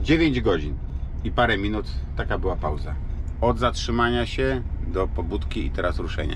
9 godzin i parę minut, taka była pauza. Od zatrzymania się do pobudki i teraz ruszenia.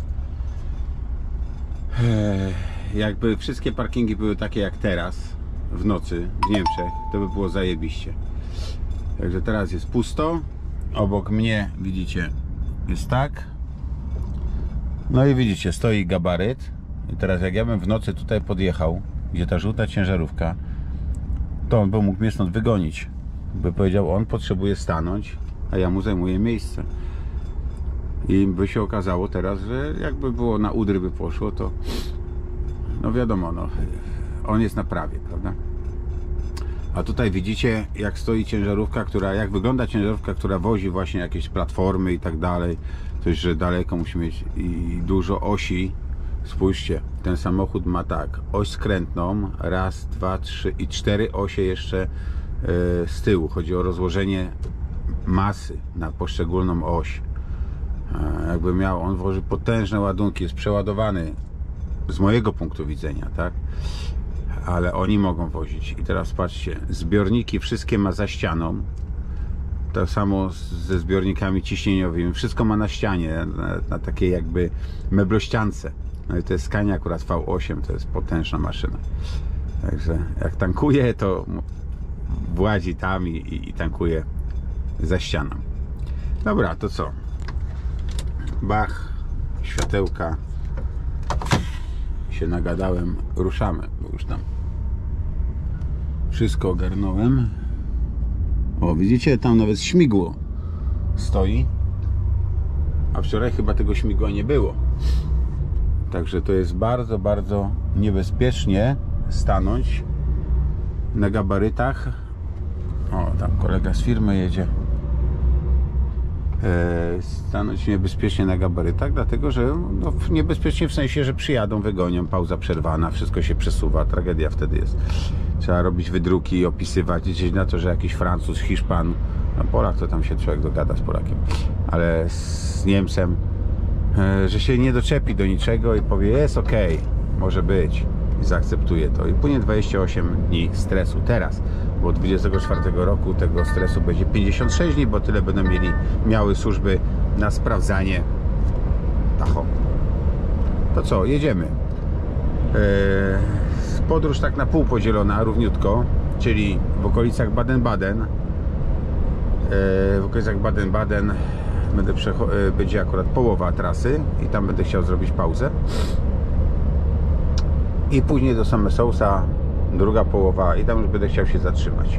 Jakby wszystkie parkingi były takie jak teraz, w nocy, w Niemczech, to by było zajebiście. Także teraz jest pusto. Obok mnie, widzicie, jest tak. No i widzicie, stoi gabaryt. I teraz jak ja bym w nocy tutaj podjechał, gdzie ta żółta ciężarówka, to on by mógł mnie stąd wygonić. By powiedział, on potrzebuje stanąć, a ja mu zajmuję miejsce. I by się okazało teraz, że jakby było na udry by poszło, to no wiadomo, no, on jest na prawie, prawda? A tutaj widzicie, jak stoi ciężarówka, jak wygląda ciężarówka, która wozi właśnie jakieś platformy i tak dalej. Coś, że daleko musi mieć i dużo osi. Spójrzcie, ten samochód ma tak, oś skrętną, raz, dwa, trzy i 4 osie jeszcze z tyłu. Chodzi o rozłożenie masy na poszczególną oś. Jakby miał, on wozi potężne ładunki, jest przeładowany z mojego punktu widzenia, tak? Ale oni mogą wozić. I teraz patrzcie, zbiorniki wszystkie ma za ścianą. To samo ze zbiornikami ciśnieniowymi. Wszystko ma na ścianie, na takiej jakby meblościance. No i to jest Scania akurat V8, to jest potężna maszyna. Także jak tankuje, to włazi tam i tankuje za ścianą. Dobra, to co? Bach, światełka. Się nagadałem, ruszamy, bo już tam wszystko ogarnąłem. O, widzicie, tam nawet śmigło stoi, a wczoraj chyba tego śmigła nie było. Także to jest bardzo, bardzo niebezpiecznie stanąć na gabarytach. O, tam kolega z firmy jedzie. Stanąć niebezpiecznie na gabarytach, dlatego że no, niebezpiecznie w sensie, że przyjadą, wygonią, pauza przerwana, wszystko się przesuwa, tragedia wtedy jest. Trzeba robić wydruki i opisywać, gdzieś na to, że jakiś Francuz, Hiszpan, no Polak to tam się człowiek dogada z Polakiem, ale z Niemcem, że się nie doczepi do niczego i powie, jest ok, może być i zaakceptuje to. I później 28 dni stresu teraz, bo od 24 roku tego stresu będzie 56 dni, bo tyle będą miały służby na sprawdzanie tacho. To co, jedziemy. Podróż tak na pół podzielona, równiutko, czyli w okolicach Baden-Baden. W okolicach Baden-Baden będzie akurat połowa trasy i tam będę chciał zrobić pauzę. I później do Sommersausa druga połowa i tam już będę chciał się zatrzymać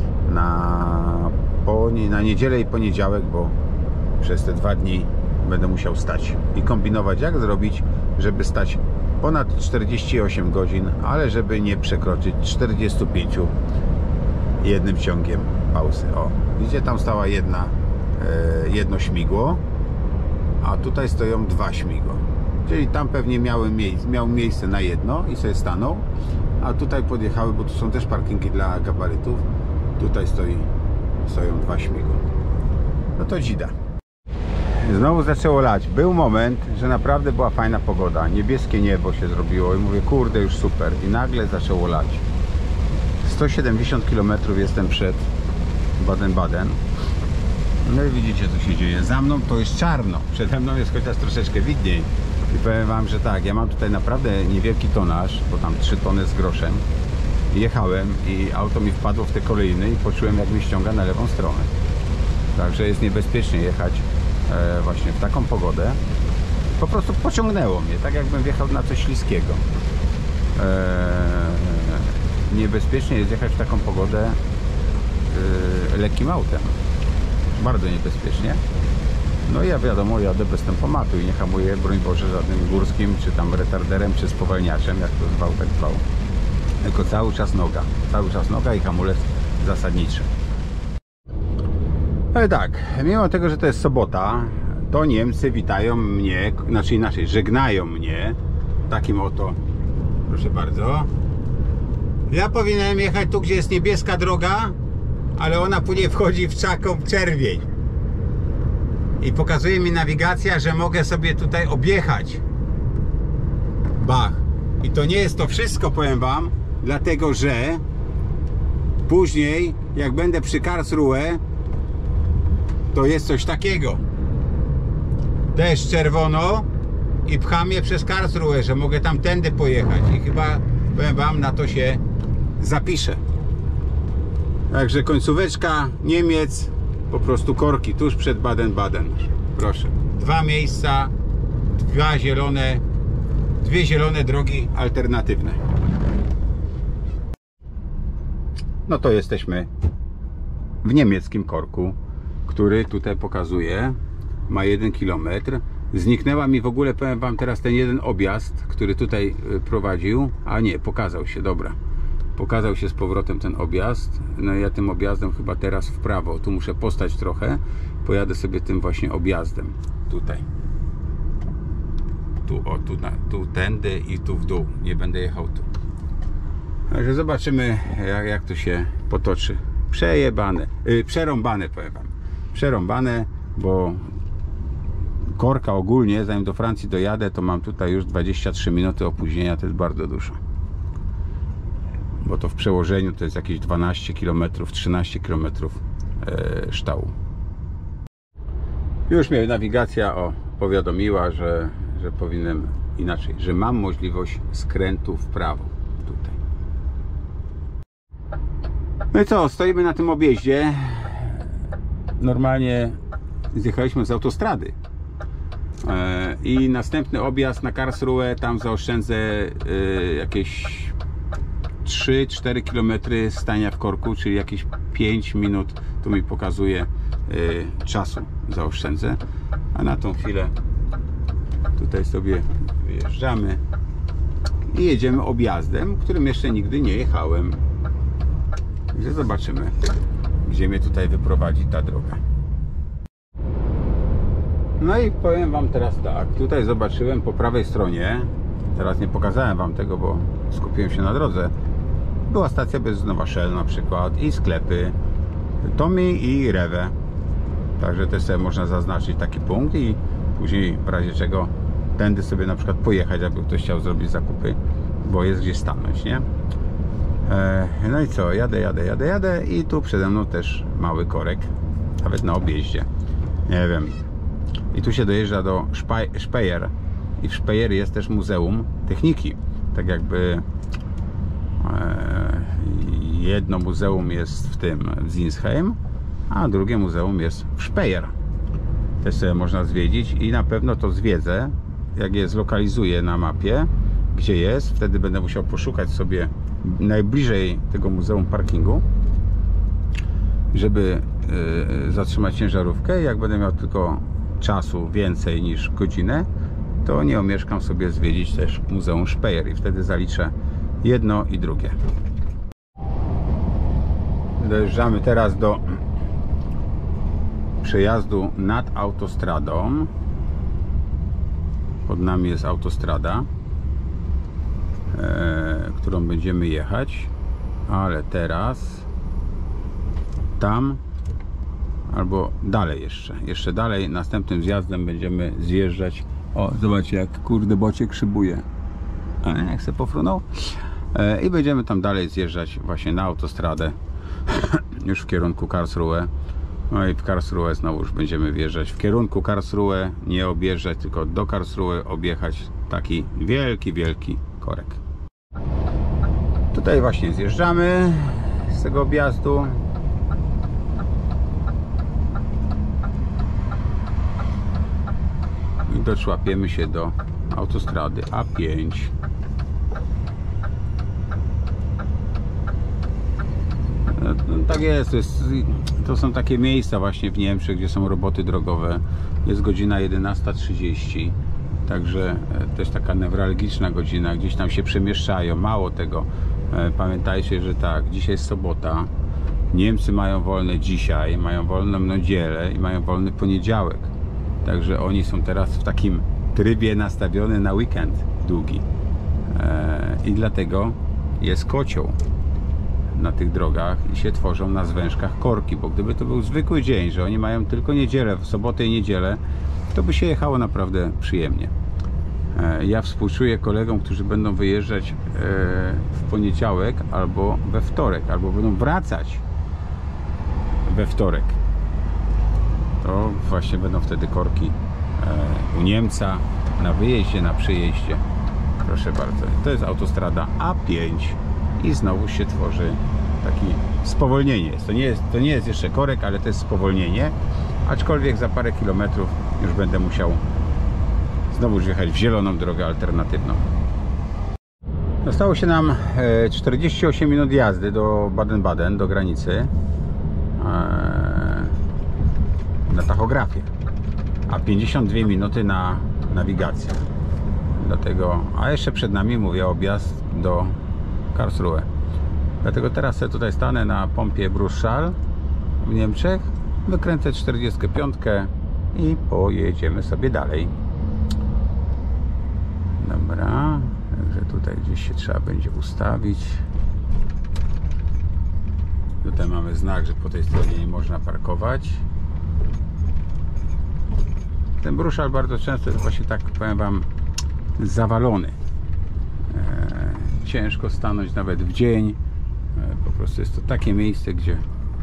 na niedzielę i poniedziałek, bo przez te 2 dni będę musiał stać i kombinować, jak zrobić, żeby stać ponad 48 godzin, ale żeby nie przekroczyć 45 jednym ciągiem pauzy. O, widzicie, tam stała jedno śmigło, a tutaj stoją 2 śmigła. Czyli tam pewnie miał miejsce na jedno i sobie stanął, a tutaj podjechały, bo tu są też parkingi dla gabarytów. Tutaj stoją 2 śmigła. No to dzida. Znowu zaczęło lać. Był moment, że naprawdę była fajna pogoda. Niebieskie niebo się zrobiło i mówię, kurde, już super. I nagle zaczęło lać. 170 km jestem przed Baden-Baden. No i widzicie, co się dzieje. Za mną to jest czarno. Przede mną jest chociaż troszeczkę widniej. I powiem wam, że tak, ja mam tutaj naprawdę niewielki tonaż, bo tam 3 tony z groszem. Jechałem i auto mi wpadło w te kolejny i poczułem, jak mnie ściąga na lewą stronę. Także jest niebezpiecznie jechać właśnie w taką pogodę. Po prostu pociągnęło mnie, tak jakbym wjechał na coś śliskiego. Niebezpiecznie jest jechać w taką pogodę lekkim autem. Bardzo niebezpiecznie. No i ja wiadomo, jadę bez tempomatu i nie hamuję, broń Boże, żadnym górskim, czy tam retarderem, czy spowalniaczem, jak to zwał, tak zwał. Tylko cały czas noga i hamulec zasadniczy. Ale tak, mimo tego, że to jest sobota, to Niemcy witają mnie, znaczy inaczej, żegnają mnie takim oto, proszę bardzo. Ja powinienem jechać tu, gdzie jest niebieska droga, ale ona później wchodzi w taką czerwień. I pokazuje mi nawigacja, że mogę sobie tutaj objechać. Bach. I to nie jest to wszystko, powiem wam, dlatego że Później, jak będę przy Karlsruhe, to jest coś takiego. Też czerwono i pcha mnie przez Karlsruhe, że mogę tamtędy pojechać. I chyba, powiem wam, na to się zapiszę. Także końcóweczka Niemiec, po prostu korki, tuż przed Baden-Baden. Proszę. Dwa miejsca, dwie zielone drogi alternatywne. No to jesteśmy w niemieckim korku, który tutaj pokazuje, ma 1 km. Zniknęła mi w ogóle, powiem wam teraz, ten jeden objazd, który tutaj prowadził, a nie, pokazał się, dobra. Pokazał się z powrotem ten objazd. No ja tym objazdem chyba teraz w prawo. Tu muszę postać trochę. Pojadę sobie tym właśnie objazdem. Tutaj. Tu tędy i tu w dół. Nie będę jechał tu. Także zobaczymy, jak to się potoczy. Przejebane. Przerąbane, powiem wam. Przerąbane, bo korka ogólnie, zanim do Francji dojadę, to mam tutaj już 23 minuty opóźnienia. To jest bardzo dużo. Bo to w przełożeniu to jest jakieś 12 km, 13 km ształu. Już mnie nawigacja powiadomiła, że powinienem inaczej, że mam możliwość skrętu w prawo tutaj. No i co, stoimy na tym objeździe. Normalnie zjechaliśmy z autostrady. I następny objazd na Karlsruhe, tam zaoszczędzę jakieś 3-4 km stania w korku, czyli jakieś 5 minut tu mi pokazuje czasu zaoszczędzę, a na tą chwilę tutaj sobie wyjeżdżamy i jedziemy objazdem, którym jeszcze nigdy nie jechałem. Także zobaczymy, gdzie mnie tutaj wyprowadzi ta droga. No i powiem wam teraz tak, tutaj zobaczyłem po prawej stronie, teraz nie pokazałem wam tego, bo skupiłem się na drodze. Była stacja benzynowa Shell na przykład i sklepy Tommy i Rewe. Także też sobie można zaznaczyć taki punkt i później w razie czego tędy sobie na przykład pojechać, aby ktoś chciał zrobić zakupy, bo jest gdzie stanąć, nie? No i co? Jadę i tu przede mną też mały korek, nawet na objeździe. Nie wiem. I tu się dojeżdża do Speyer i w Speyer jest też Muzeum Techniki. Tak jakby jedno muzeum jest w Sinsheim, a drugie muzeum jest w Speyer. Też sobie można zwiedzić i na pewno to zwiedzę, jak je zlokalizuję na mapie, gdzie jest. Wtedy będę musiał poszukać sobie najbliżej tego muzeum parkingu, żeby zatrzymać ciężarówkę. Jak będę miał tylko czasu więcej niż godzinę, to nie omieszkam sobie zwiedzić też Muzeum Speyer i wtedy zaliczę jedno i drugie. Dojeżdżamy teraz do przejazdu nad autostradą. Pod nami jest autostrada, którą będziemy jechać, ale teraz tam albo dalej jeszcze dalej, następnym zjazdem będziemy zjeżdżać. O, zobaczcie, jak kurde bociek szybuje, jak se pofrunął. I będziemy tam dalej zjeżdżać właśnie na autostradę już w kierunku Karlsruhe. No i w Karlsruhe znowu już będziemy wjeżdżać w kierunku Karlsruhe, nie objeżdżać, tylko do Karlsruhe objechać taki wielki korek. Tutaj właśnie zjeżdżamy z tego objazdu. I doczłapiemy się do autostrady A5. No, tak jest, to są takie miejsca właśnie w Niemczech, gdzie są roboty drogowe. Jest godzina 11:30, także też taka newralgiczna godzina, gdzieś tam się przemieszczają. Mało tego, pamiętajcie, że tak, dzisiaj jest sobota, Niemcy mają wolne dzisiaj, mają wolną niedzielę i mają wolny poniedziałek. Także oni są teraz w takim trybie nastawiony na weekend długi. I dlatego jest kocioł na tych drogach i się tworzą na zwężkach korki, bo gdyby to był zwykły dzień, że oni mają tylko niedzielę, w sobotę i niedzielę, to by się jechało naprawdę przyjemnie. Ja współczuję kolegom, którzy będą wyjeżdżać w poniedziałek albo we wtorek, albo będą wracać we wtorek. To właśnie będą wtedy korki u Niemca na wyjeździe, na przyjeździe. Proszę bardzo, to jest autostrada A5 i znowu się tworzy takie spowolnienie. To nie jest jeszcze korek, ale to jest spowolnienie, aczkolwiek za parę kilometrów już będę musiał znowu wjechać w zieloną drogę alternatywną. Zostało się nam 48 minut jazdy do Baden-Baden, do granicy na tachografie, a 52 minuty na nawigację. Dlatego, a jeszcze przed nami, mówię, objazd do Karlsruhe. Dlatego teraz sobie tutaj stanę na pompie Bruchsal w Niemczech, wykręcę 45 i pojedziemy sobie dalej. Dobra, także tutaj gdzieś się trzeba będzie ustawić. Tutaj mamy znak, że po tej stronie nie można parkować. Ten Bruchsal bardzo często jest właśnie, tak powiem wam, zawalony. Ciężko stanąć nawet w dzień. Po prostu jest to takie miejsce, gdzie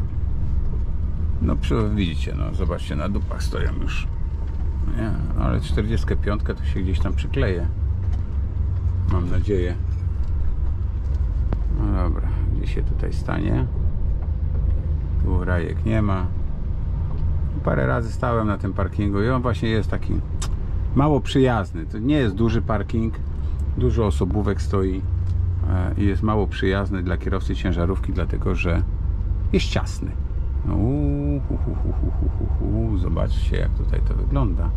no widzicie, no zobaczcie, na dupach stoją już, nie? Ale 45 to się gdzieś tam przykleje, mam nadzieję. No dobra, gdzie się tutaj stanie? Tu rajek nie ma. Parę razy stałem na tym parkingu i on właśnie jest taki mało przyjazny. To nie jest duży parking, dużo osobówek stoi i jest mało przyjazny dla kierowcy ciężarówki, dlatego że jest ciasny. Zobaczcie, jak tutaj to wygląda.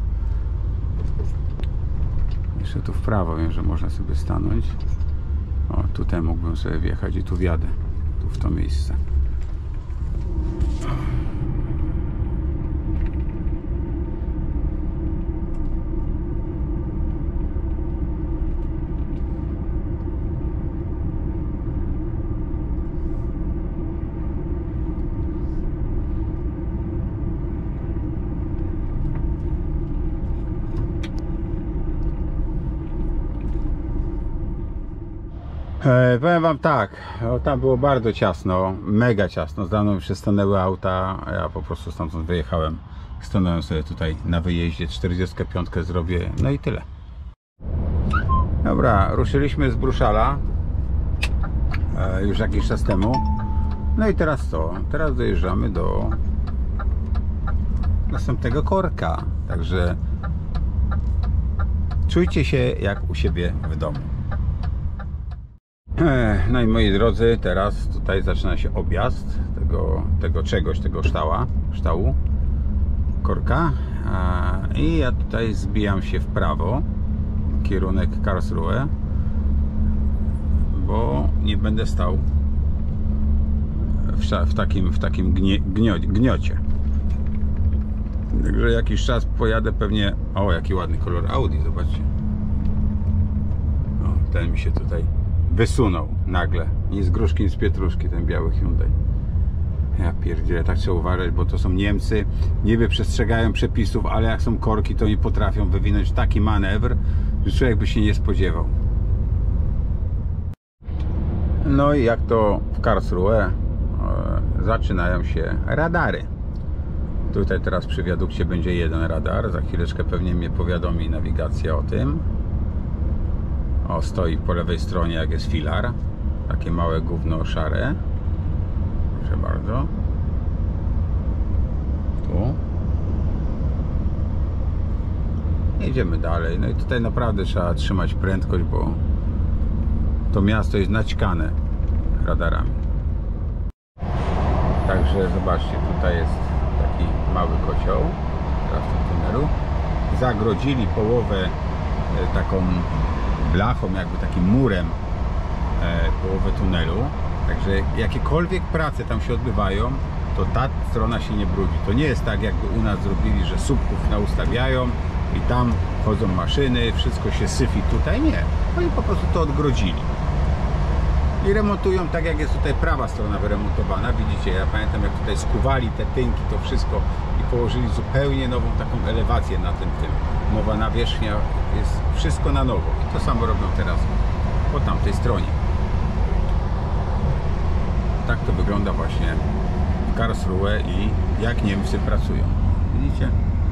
Jeszcze tu w prawo wiem, że można sobie stanąć. O, tutaj mógłbym sobie wjechać i tu wjadę, tu w to miejsce. Powiem wam tak, tam było bardzo ciasno, mega ciasno, za mną się stanęły auta, a ja po prostu stamtąd wyjechałem, stanąłem sobie tutaj na wyjeździe, 45 zrobię, no i tyle. Dobra, ruszyliśmy z Bruchsala już jakiś czas temu, no i teraz co? Teraz dojeżdżamy do następnego korka, także czujcie się jak u siebie w domu. No i moi drodzy, teraz tutaj zaczyna się objazd tego ształu korka i ja tutaj zbijam się w prawo, kierunek Karlsruhe, bo nie będę stał w takim gniocie. Także jakiś czas pojadę pewnie. O, jaki ładny kolor Audi, zobaczcie. O, ten mi się tutaj wysunął nagle. Nie z gruszki, nie z pietruszki, ten biały Hyundai. Ja pierdzielę, tak trzeba uważać, bo to są Niemcy, niby przestrzegają przepisów, ale jak są korki, to nie potrafią wywinąć taki manewr, że człowiek by się nie spodziewał. No i jak to w Karlsruhe zaczynają się radary. Tutaj teraz przy wiadukcie będzie jeden radar, za chwileczkę pewnie mnie powiadomi nawigacja o tym. O, stoi po lewej stronie, jak jest filar, takie małe gówno szare. Proszę bardzo. Tu. Jedziemy dalej. No i tutaj naprawdę trzeba trzymać prędkość, bo to miasto jest naćkane radarami. Także zobaczcie, tutaj jest taki mały kocioł, teraz w tym tunelu. Zagrodzili połowę taką blachą, jakby takim murem, połowę tunelu. Także jakiekolwiek prace tam się odbywają, to ta strona się nie brudzi. To nie jest tak, jakby u nas zrobili, że słupków naustawiają i tam chodzą maszyny, wszystko się syfi. Tutaj nie. Oni po prostu to odgrodzili. I remontują tak, jak jest tutaj prawa strona wyremontowana. Widzicie, ja pamiętam, jak tutaj skuwali te tynki, to wszystko i położyli zupełnie nową taką elewację na tym. Nowa nawierzchnia, jest wszystko na nowo. I to samo robią teraz po tamtej stronie. Tak to wygląda właśnie w Karlsruhe i jak Niemcy pracują. Widzicie?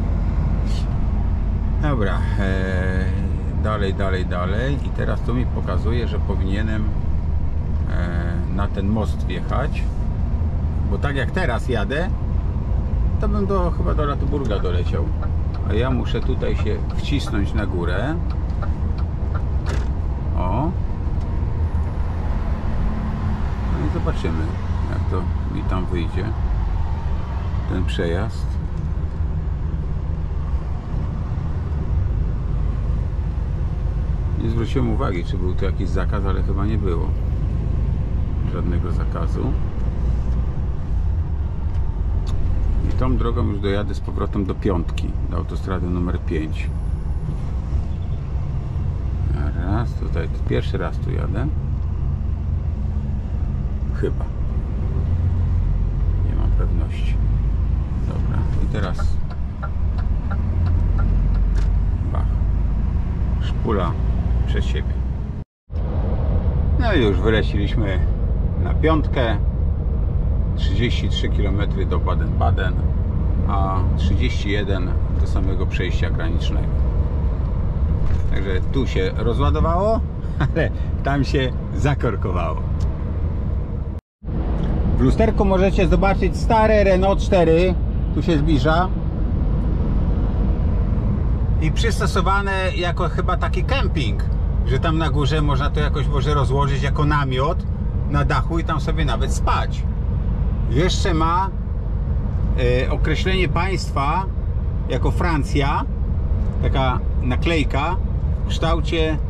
Dobra, dalej. I teraz to mi pokazuje, że powinienem na ten most wjechać, bo tak jak teraz jadę, to bym chyba do Ratuburga doleciał, a ja muszę tutaj się wcisnąć na górę. O, no i zobaczymy, jak to mi tam wyjdzie ten przejazd. Nie zwróciłem uwagi, czy był tu jakiś zakaz, ale chyba nie było żadnego zakazu. I tą drogą już dojadę z powrotem do piątki, do autostrady numer 5. Raz, tutaj pierwszy raz tu jadę. Chyba. Nie mam pewności. Dobra, i teraz bach. Szpula przed siebie. No i już wyleciliśmy na piątkę. 33 km do Baden-Baden, a 31 do samego przejścia granicznego. Także tu się rozładowało, ale tam się zakorkowało. W lusterku możecie zobaczyć stare Renault 4, tu się zbliża, i przystosowane jako chyba taki kemping, że tam na górze można to jakoś może rozłożyć jako namiot na dachu i tam sobie nawet spać. Jeszcze ma określenie państwa jako Francja, taka naklejka w kształcie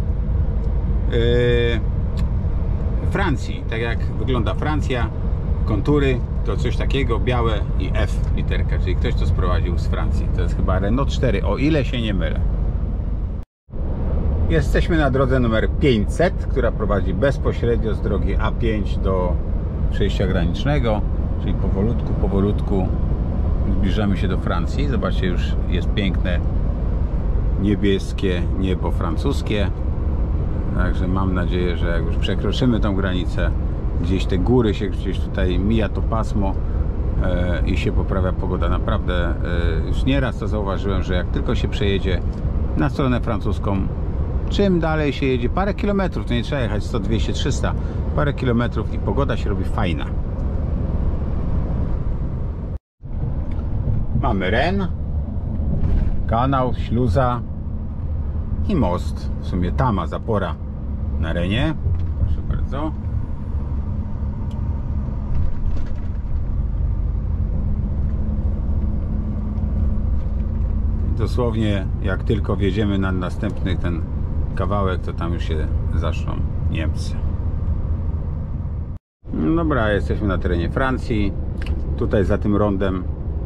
Francji, tak jak wygląda Francja, kontury to coś takiego, białe i F literka, czyli ktoś to sprowadził z Francji. To jest chyba Renault 4, o ile się nie mylę. Jesteśmy na drodze numer 500, która prowadzi bezpośrednio z drogi A5 do przejścia granicznego, czyli powolutku zbliżamy się do Francji. Zobaczcie, już jest piękne niebieskie niebo francuskie. Także mam nadzieję, że jak już przekroczymy tą granicę, gdzieś te góry się gdzieś tutaj mija to pasmo i się poprawia pogoda. Naprawdę już nieraz to zauważyłem, że jak tylko się przejedzie na stronę francuską, czym dalej się jedzie, parę kilometrów, to nie trzeba jechać 100, 200, 300, parę kilometrów i pogoda się robi fajna. Mamy Ren, kanał, śluza i most. W sumie tama, zapora na Renie. Proszę bardzo. Dosłownie jak tylko wjedziemy na następny ten kawałek, to tam już się zaczną Niemcy. No dobra, jesteśmy na terenie Francji. Tutaj za tym rondem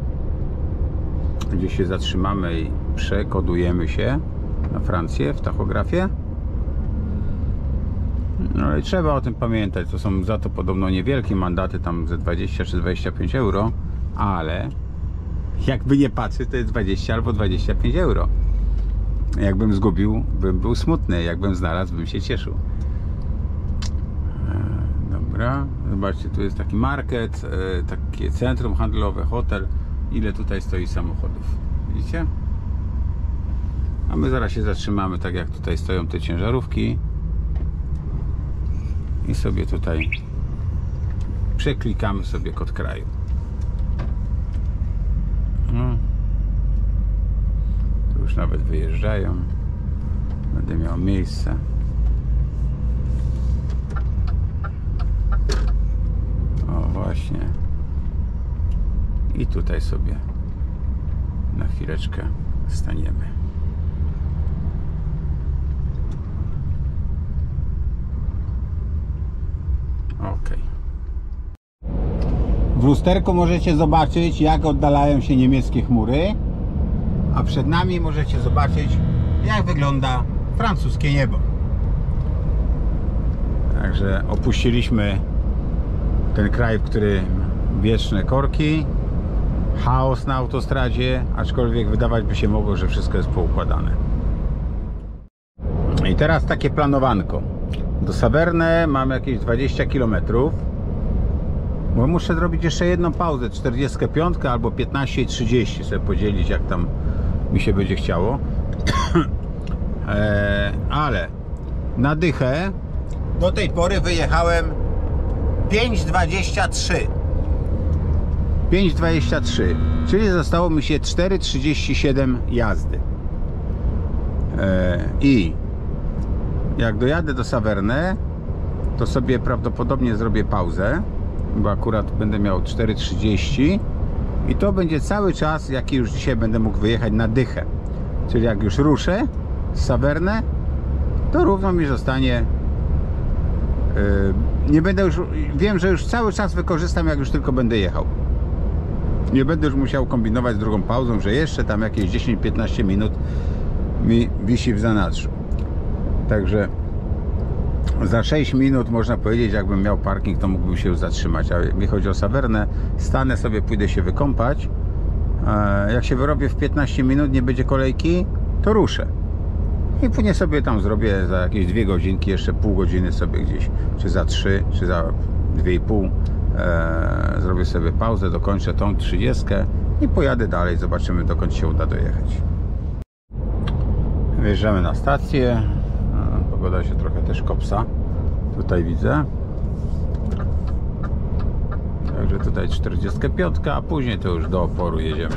gdzie się zatrzymamy i przekodujemy się na Francję w tachografie. No i trzeba o tym pamiętać. To są za to podobno niewielkie mandaty, tam ze 20 czy 25 euro, ale jakby nie patrzeć, to jest 20 albo 25 euro. Jakbym zgubił, bym był smutny. Jakbym znalazł, bym się cieszył. Dobra, zobaczcie, tu jest taki market, takie centrum handlowe, hotel. Ile tutaj stoi samochodów, widzicie? A my zaraz się zatrzymamy, tak jak tutaj stoją te ciężarówki, i sobie tutaj przeklikamy sobie kod kraju. Tu już nawet wyjeżdżają. Będę miał miejsce. O, właśnie. I tutaj sobie na chwileczkę staniemy. Ok. W lusterku możecie zobaczyć, jak oddalają się niemieckie chmury, a przed nami możecie zobaczyć, jak wygląda francuskie niebo. Także opuściliśmy ten kraj, w którym wieczne korki, chaos na autostradzie, aczkolwiek wydawać by się mogło, że wszystko jest poukładane. I teraz takie planowanko. Do Saverne mam jakieś 20 km, bo muszę zrobić jeszcze jedną pauzę, 45 albo 15:30 sobie podzielić, jak tam mi się będzie chciało. Ale na dychę do tej pory wyjechałem 5:23, czyli zostało mi się 4:37 jazdy. I jak dojadę do Saverne, to sobie prawdopodobnie zrobię pauzę, bo akurat będę miał 4:30 i to będzie cały czas, jaki już dzisiaj będę mógł wyjechać na dychę. Czyli jak już ruszę z Saverne, to równo mi zostanie. Nie będę już, wiem, że już cały czas wykorzystam, jak już tylko będę jechał. Nie będę już musiał kombinować z drugą pauzą, że jeszcze tam jakieś 10-15 minut mi wisi w zanadrzu. Także za 6 minut, można powiedzieć, jakbym miał parking, to mógłbym się już zatrzymać. A jeśli chodzi o Saverne, stanę sobie, pójdę się wykąpać. Jak się wyrobię w 15 minut, nie będzie kolejki, to ruszę. I później sobie tam zrobię za jakieś 2 godzinki, jeszcze pół godziny sobie gdzieś, czy za 3, czy za 2,5. Zrobię sobie pauzę, dokończę tą 30 i pojadę dalej, zobaczymy, dokąd się uda dojechać. Wjeżdżamy na stację. Pogoda się trochę też kopsa, tutaj widzę. Także tutaj 45, a później to już do oporu jedziemy,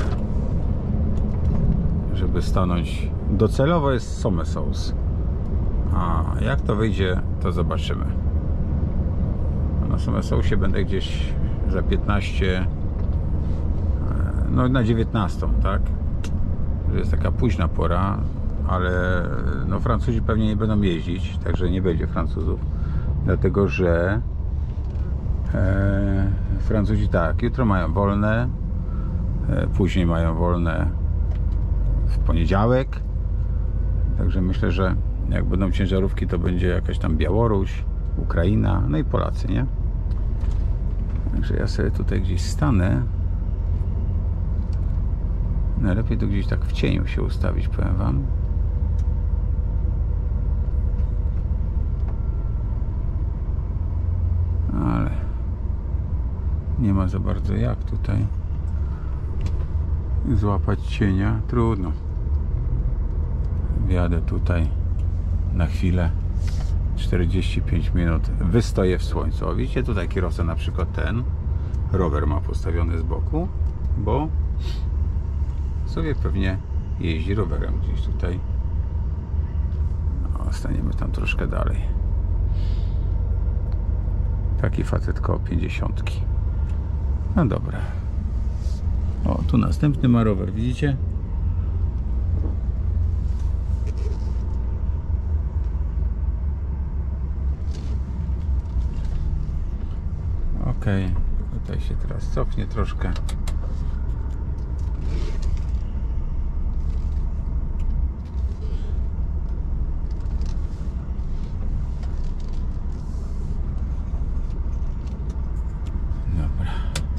żeby stanąć. Docelowo jest Sommersous, a jak to wyjdzie, to zobaczymy. Na Sommersousie będę gdzieś za 15, no na 19, tak? To jest taka późna pora, ale no Francuzi pewnie nie będą jeździć, także nie będzie Francuzów, dlatego że Francuzi tak, jutro mają wolne, później mają wolne w poniedziałek, także myślę, że jak będą ciężarówki, to będzie jakaś tam Białoruś, Ukraina, no i Polacy, nie? Także ja sobie tutaj gdzieś stanę. Najlepiej to gdzieś tak w cieniu się ustawić, powiem wam. Ale nie ma za bardzo jak tutaj złapać cienia. Trudno. Wjadę tutaj na chwilę, 45 minut, wystoję w słońcu. O, widzicie, tutaj kierowca na przykład ten rower ma postawiony z boku, bo sobie pewnie jeździ rowerem gdzieś tutaj. O, staniemy tam troszkę dalej. Taki facet koło 50. No dobra. O, tu następny ma rower, widzicie? Okej, tutaj się teraz cofnie troszkę. Dobra.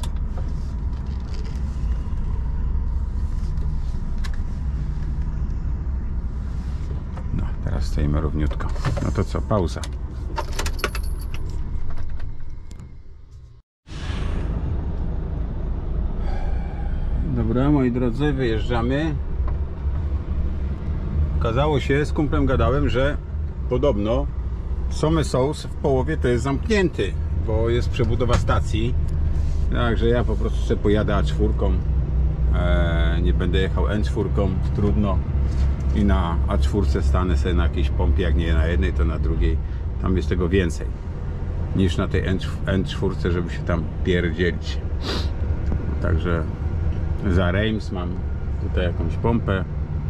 No, teraz stoimy równiutko. No to co, pauza. Dobra, moi drodzy, wyjeżdżamy. Okazało się, z kumplem gadałem, że podobno Sommersous w połowie to jest zamknięty, bo jest przebudowa stacji. Także ja po prostu sobie pojadę A4. Nie będę jechał N4, trudno. I na A4 stanę sobie na jakiejś pompie, jak nie na jednej, to na drugiej. Tam jest tego więcej niż na tej N4, żeby się tam pierdzielić. Także za Reims mam tutaj jakąś pompę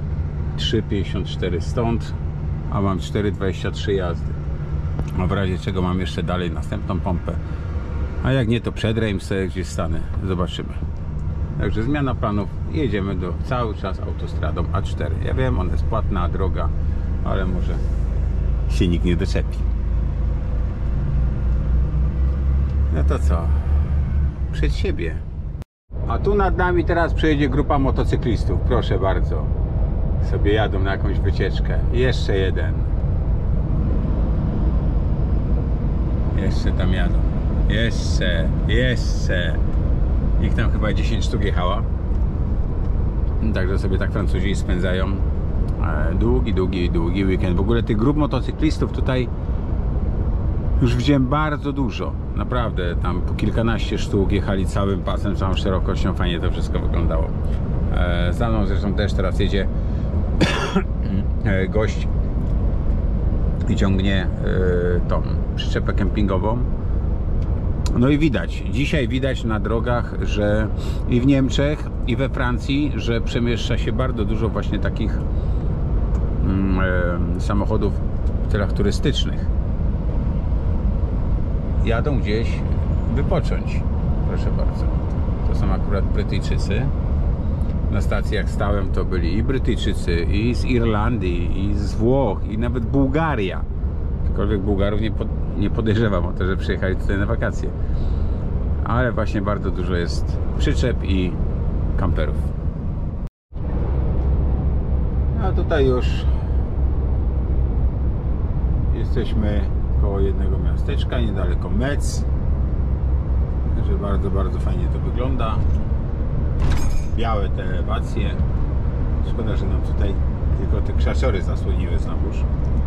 3,54 stąd, a mam 4,23 jazdy. A w razie czego mam jeszcze dalej następną pompę, a jak nie, to przed Reims gdzieś stanę, zobaczymy. Także zmiana planów, jedziemy cały czas autostradą A4. Ja wiem, ona jest płatna droga, ale może się nikt nie doczepi. No to co? Przed siebie. A tu nad nami teraz przejedzie grupa motocyklistów. Proszę bardzo. Sobie jadą na jakąś wycieczkę. Jeszcze jeden. Jeszcze tam jadą. Jeszcze. Ich tam chyba 10 sztuk jechała. Także sobie tak Francuzi spędzają długi weekend. W ogóle tych grup motocyklistów tutaj już widziałem bardzo dużo. Naprawdę, tam po kilkanaście sztuk jechali całym pasem, całą szerokością. Fajnie to wszystko wyglądało. Za mną zresztą też teraz jedzie gość i ciągnie tą przyczepę kempingową. No i widać, dzisiaj widać na drogach, że i w Niemczech, i we Francji, że przemieszcza się bardzo dużo właśnie takich samochodów w celach turystycznych. Jadą gdzieś wypocząć, proszę bardzo. To są akurat Brytyjczycy. Na stacji jak stałem, to byli i Brytyjczycy, i z Irlandii, i z Włoch, i nawet Bułgaria. Aczkolwiek Bułgarów nie podejrzewam o to, że przyjechali tutaj na wakacje. Ale właśnie bardzo dużo jest przyczep i kamperów. A tutaj już jesteśmy koło jednego miasteczka, niedaleko Metz. Także bardzo fajnie to wygląda. Białe te elewacje. Szkoda, że nam tutaj tylko te krzaczory zasłoniły znowuż.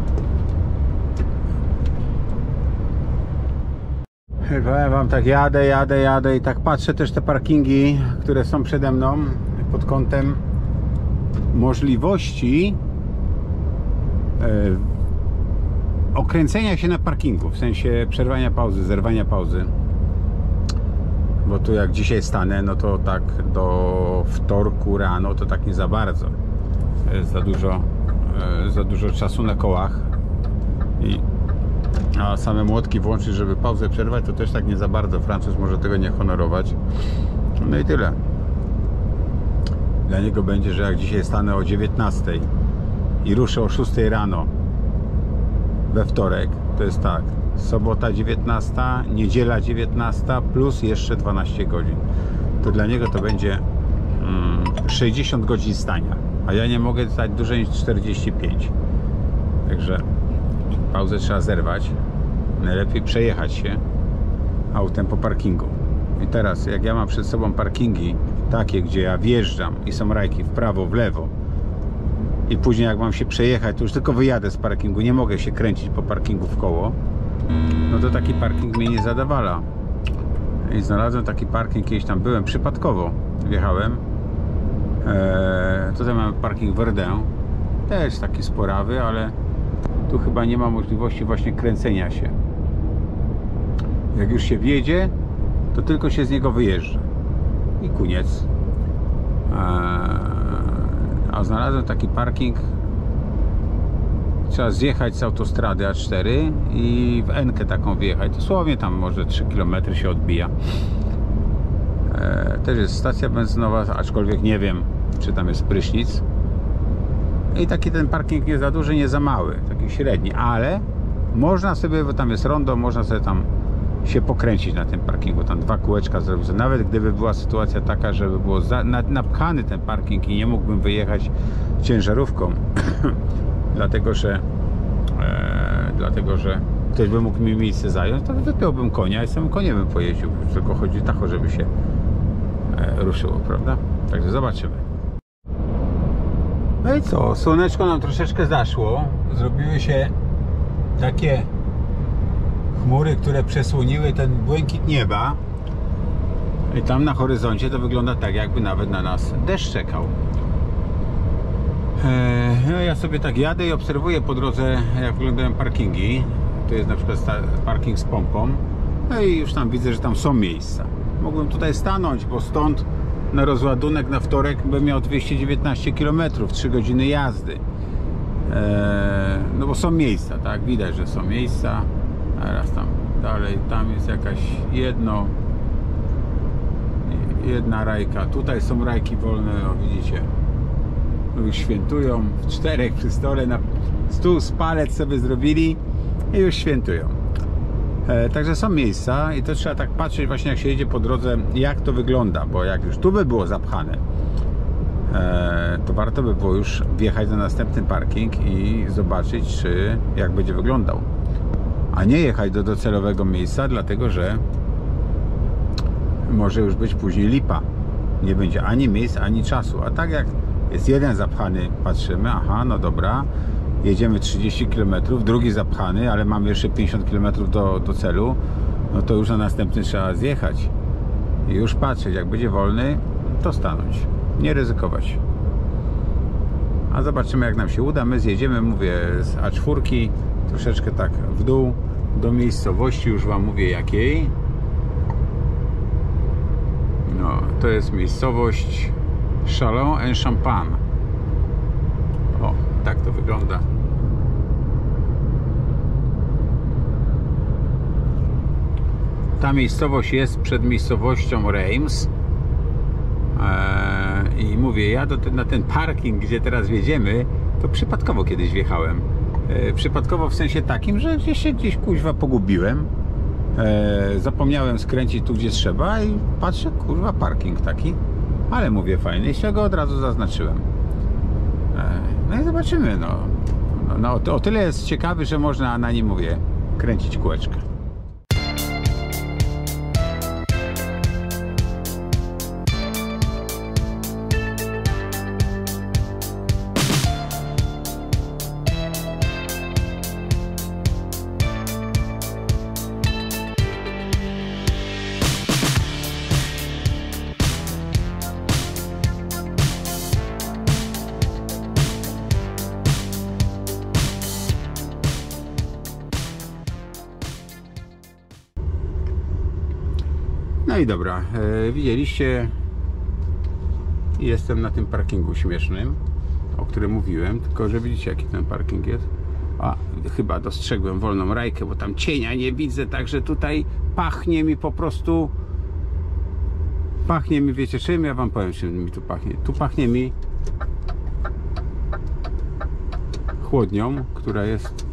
Powiem wam, tak jadę i tak patrzę też te parkingi, które są przede mną pod kątem możliwości okręcenia się na parkingu, w sensie przerwania pauzy, zerwania pauzy. Bo tu jak dzisiaj stanę, no to tak do wtorku rano to tak nie za bardzo. Jest za dużo czasu na kołach. A same młotki włączyć, żeby pauzę przerwać, to też tak nie za bardzo. Francuz może tego nie honorować. No i tyle. Dla niego będzie, że jak dzisiaj stanę o 19 i ruszę o 6 rano we wtorek, to jest tak: sobota 19, niedziela 19 plus jeszcze 12 godzin. To dla niego to będzie 60 godzin stania, a ja nie mogę stać dłużej niż 45. Także pauzę trzeba zerwać. Najlepiej przejechać się autem po parkingu. I teraz jak ja mam przed sobą parkingi takie, gdzie ja wjeżdżam i są rajki w prawo, w lewo, i później jak mam się przejechać, to już tylko wyjadę z parkingu, nie mogę się kręcić po parkingu w koło, no to taki parking mnie nie zadawala. I znalazłem taki parking, kiedyś tam byłem przypadkowo, wjechałem. Tutaj mamy parking Verdun, też taki sporawy, ale tu chyba nie ma możliwości właśnie kręcenia się. Jak już się wjedzie, to tylko się z niego wyjeżdża i koniec. A znalazłem taki parking, trzeba zjechać z autostrady A4 i w N-kę taką wjechać, dosłownie tam może 3 km się odbija. Też jest stacja benzynowa, aczkolwiek nie wiem, czy tam jest prysznic. I taki ten parking nie za duży, nie za mały, taki średni, ale można sobie, bo tam jest rondo, można sobie tam się pokręcić na tym parkingu, tam 2 kółeczka zrobić. Nawet gdyby była sytuacja taka, żeby było napchany ten parking i nie mógłbym wyjechać ciężarówką, dlatego że ktoś by mógł mi miejsce zająć, to wypiąłbym konia i samym koniem bym pojeździł. Tylko chodzi tak, żeby się ruszyło, prawda? Także zobaczymy. No i co? Słoneczko nam troszeczkę zaszło. Zrobiły się takie chmury, które przesłoniły ten błękit nieba. I tam na horyzoncie to wygląda tak, jakby nawet na nas deszcz czekał. No ja sobie tak jadę i obserwuję po drodze, jak wyglądają parkingi. Tu jest na przykład parking z pompą. No i już tam widzę, że tam są miejsca. Mogłem tutaj stanąć, bo stąd na rozładunek na wtorek bym miał 219 km, 3 godziny jazdy. No bo są miejsca, tak? Widać, że są miejsca. Teraz tam dalej, tam jest jakaś jedna rajka. Tutaj są rajki wolne, o widzicie. Już świętują w 4 przy stole, na stół z palec sobie zrobili i już świętują. Także są miejsca i to trzeba tak patrzeć właśnie, jak się jedzie po drodze, jak to wygląda, bo jak już tu by było zapchane, to warto by było już wjechać na następny parking i zobaczyć, czy jak będzie wyglądał, a nie jechać do docelowego miejsca, dlatego że może już być później lipa, nie będzie ani miejsc, ani czasu. A tak jak jest jeden zapchany, patrzymy, aha, no dobra, jedziemy 30 km, drugi zapchany, ale mamy jeszcze 50 km do celu, no to już na następny trzeba zjechać i już patrzeć, jak będzie wolny, to stanąć, nie ryzykować. A zobaczymy, jak nam się uda. My zjedziemy, mówię, z A4 troszeczkę tak w dół do miejscowości, już wam mówię jakiej. No, to jest miejscowość Châlons-en-Champagne. O, tak to wygląda. Ta miejscowość jest przed miejscowością Reims. I mówię, ja na ten parking, gdzie teraz wjedziemy, to przypadkowo kiedyś wjechałem. Przypadkowo w sensie takim, że gdzieś kuźwa pogubiłem. Zapomniałem skręcić tu, gdzie trzeba i patrzę, kurwa, parking taki. Ale mówię, fajny, i się go od razu zaznaczyłem. No i zobaczymy, no o tyle jest ciekawy, że można na nim, mówię, kręcić kółeczkę. No i dobra, widzieliście, jestem na tym parkingu śmiesznym, o którym mówiłem, tylko że widzicie, jaki ten parking jest. A, chyba dostrzegłem wolną rajkę, bo tam cienia nie widzę, także tutaj pachnie mi po prostu, pachnie mi, wiecie czym? Ja wam powiem, czym mi tu pachnie. Tu pachnie mi chłodnią, która jest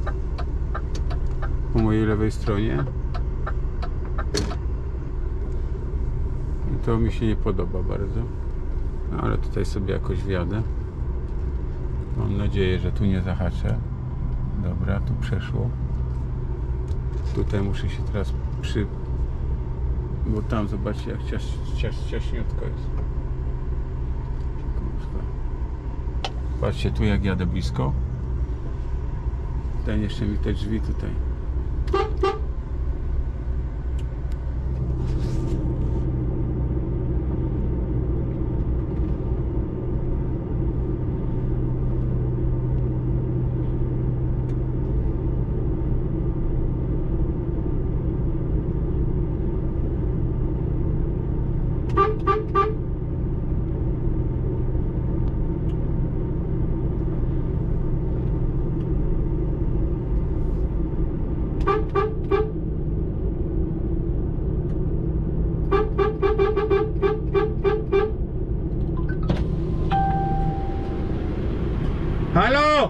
po mojej lewej stronie. To mi się nie podoba bardzo, no, ale tutaj sobie jakoś wjadę. Mam nadzieję, że tu nie zahaczę. Dobra, tu przeszło. Tutaj muszę się teraz bo tam zobaczcie, jak ciaśniutko jest. Patrzcie tu, jak jadę blisko. Ten jeszcze mi te drzwi tutaj. Halo!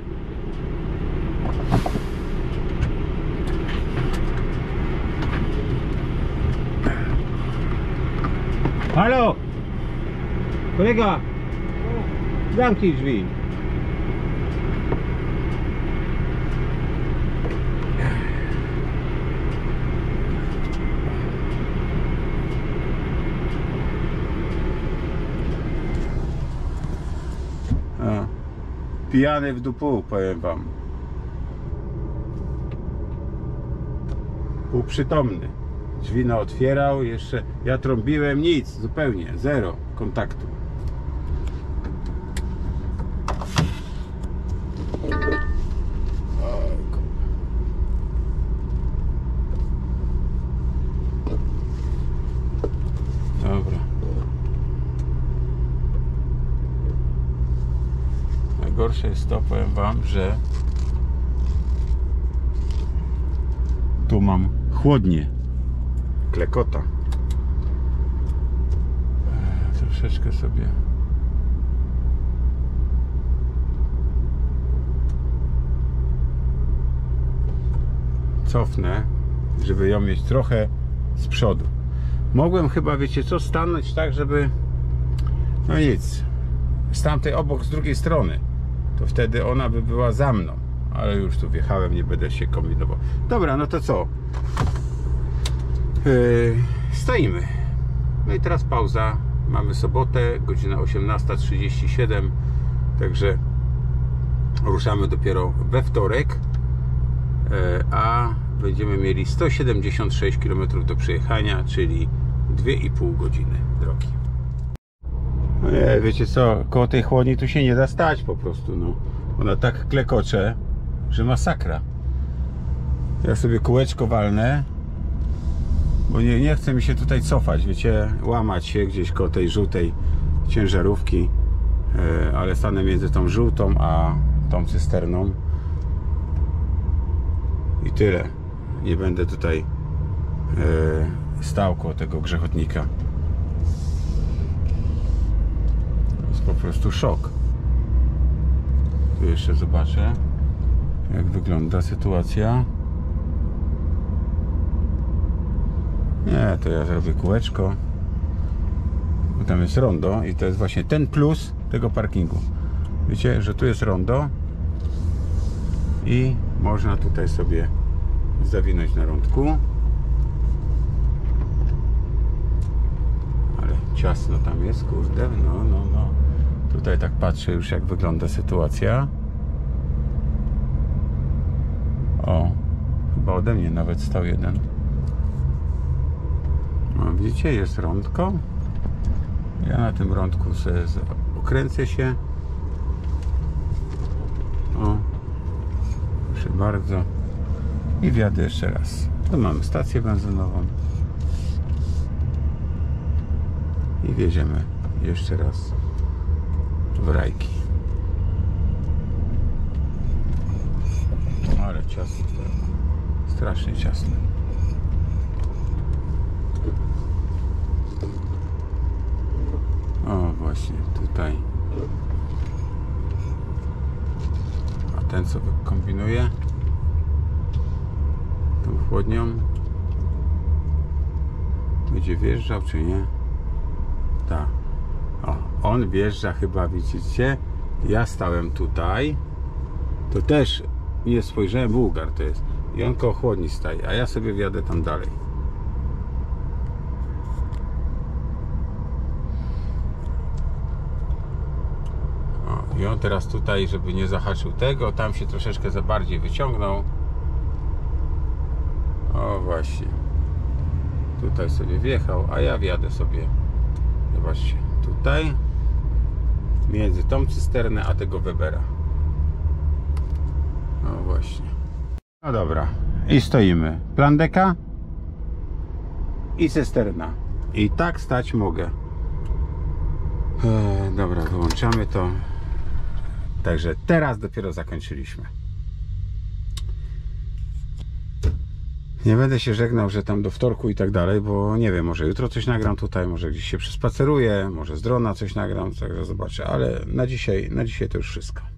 Halo! Kolega! Zamknij drzwi. Pijany w dupu, powiem wam. Półprzytomny. Drzwi otwierał, jeszcze ja trąbiłem, nic, zupełnie, zero kontaktu. Dobra. Najgorsze jest to, powiem wam, że tu mam chłodnie, klekota. Troszeczkę sobie cofnę, żeby ją mieć trochę z przodu. Mogłem chyba, wiecie co, stanąć tak, żeby no nic, z tamtej obok, z drugiej strony, to wtedy ona by była za mną, ale już tu wjechałem, nie będę się kombinował. Dobra, no to co? Stoimy. No i teraz pauza. Mamy sobotę, godzina 18:37, także ruszamy dopiero we wtorek, a będziemy mieli 176 km do przejechania, czyli 2,5 godziny drogi. No nie, wiecie co, koło tej chłodni tu się nie da stać po prostu, no. Ona tak klekocze, że masakra. Ja sobie kółeczko walnę, bo nie chce mi się tutaj cofać, wiecie, łamać się gdzieś koło tej żółtej ciężarówki, ale stanę między tą żółtą a tą cysterną i tyle. Nie będę tutaj stał koło tego grzechotnika. To jest po prostu szok. Tu jeszcze zobaczę, jak wygląda sytuacja. Nie, to ja zrobię kółeczko, bo tam jest rondo i to jest właśnie ten plus tego parkingu. Wiecie, że tu jest rondo i można tutaj sobie zawinąć na rądku. Ale ciasno tam jest, kurde, no. Tutaj tak patrzę już, jak wygląda sytuacja. O, chyba ode mnie nawet stał jeden. No, widzicie, jest rądko. Ja na tym rądku sobie okręcę się. O, proszę bardzo. I wjadę jeszcze raz. Tu mamy stację benzynową. I wjedziemy jeszcze raz w rajki. Ale ciasno. Strasznie ciasno. O, właśnie tutaj. A ten co kombinuje tą chłodnią, będzie wjeżdżał czy nie? Tak. O, on wjeżdża chyba, widzicie? Ja stałem tutaj. To też nie spojrzałem, Bułgar to jest. I on koło chłodni staje, a ja sobie wjadę tam dalej. I on teraz tutaj, żeby nie zahaczył tego, tam się troszeczkę za bardziej wyciągnął. O właśnie. Tutaj sobie wjechał, a ja wjadę sobie. Zobaczcie, tutaj między tą cysternę a tego Webera. No właśnie. No dobra. I stoimy. Plandeka i cysterna. I tak stać mogę. Dobra, wyłączamy to. Także teraz dopiero zakończyliśmy. Nie będę się żegnał, że tam do wtorku i tak dalej, bo nie wiem, może jutro coś nagram tutaj, może gdzieś się przespaceruję, może z drona coś nagram, także zobaczę, ale na dzisiaj to już wszystko.